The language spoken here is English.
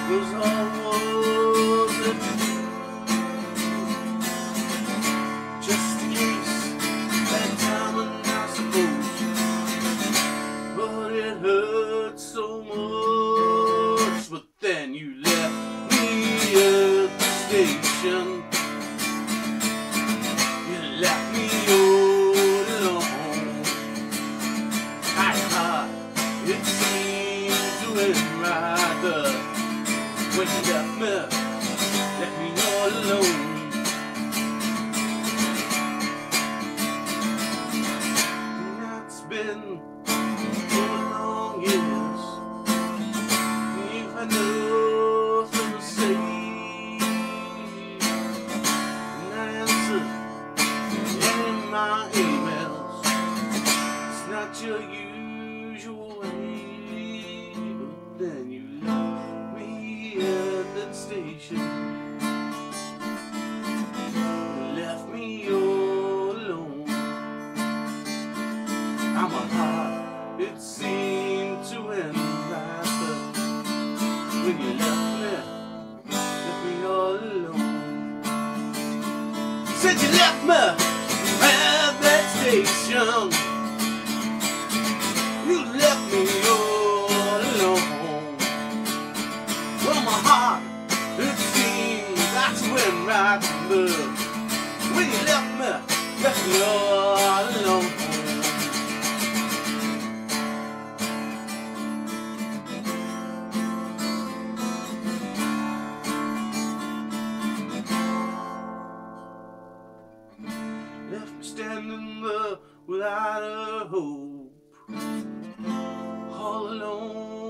was all that just in case that time, and I suppose, but it hurt so much. But then you left me at the station. You left me all alone. It seemed to end right there when you left me all alone. And it's been 4 long years. You've had nothing to say, and I answered any of my emails. It's not your usual way, but then you left me at that station. You left me all alone. I'm a heart, it seemed to end right there when you left me all alone. You said you left me at that station. You left me all alone. Well, my heart, it seems that's when right there when you left me all alone. Left me standing there without a hope, all alone.